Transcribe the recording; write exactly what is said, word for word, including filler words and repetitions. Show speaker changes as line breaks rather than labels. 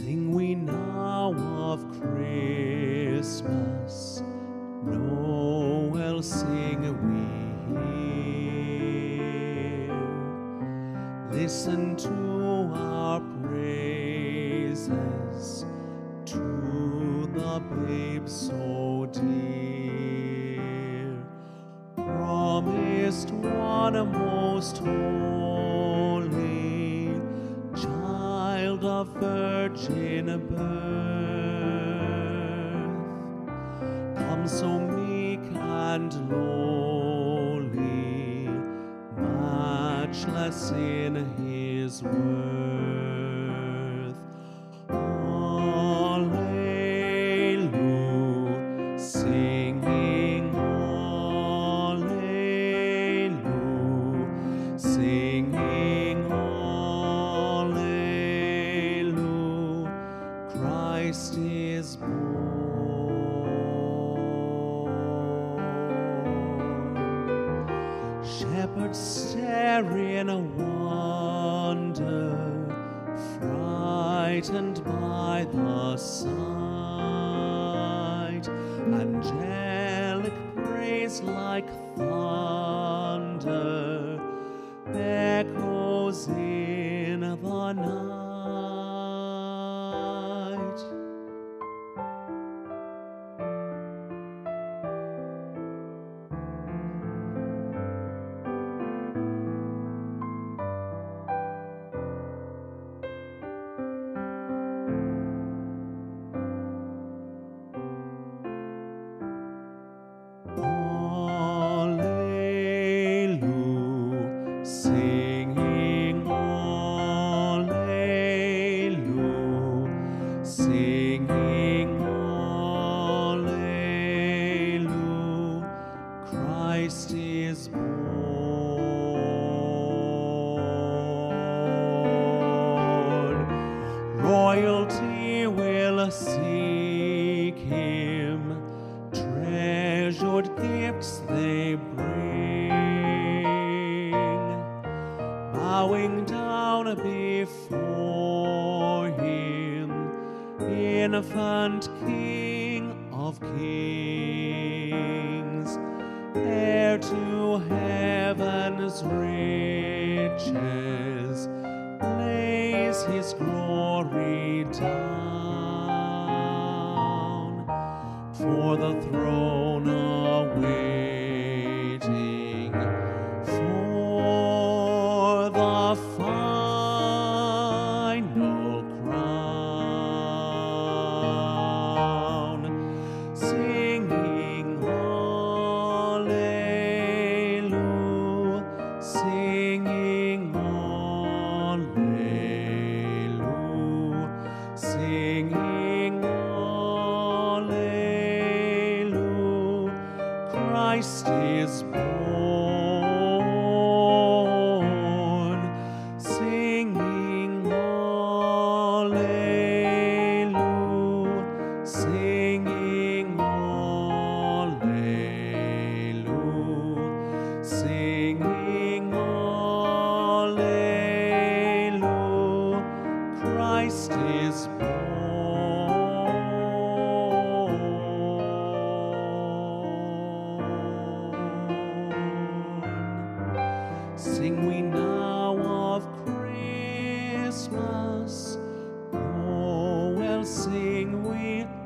Sing we now of Christmas, Noel sing we here. Listen to our praises to the babe so dear, promised one most holy, child of virgin birth. Come so meek and lowly, matchless in his worth. Alleluia, singing Alleluia, singing Alleluia, Christ is born. Shepherds stare in a wonder, frightened by the sight. Angelic praise like thunder echoes in the night. Alleluia, singing Alleluia, singing Alleluia, Christ is born. Royalty will seek him, treasured gifts they bring, bowing down before him, infant King of kings, heir to heaven's riches, lays his glory down, for the throne awaiting, for the final crown, singing Alleluia, singing Alleluia, singing Alleluia, Christ is born, singing Alleluia, singing Alleluia, singing Alleluia, Christ is born. Sing we now of Christmas, Noel sing we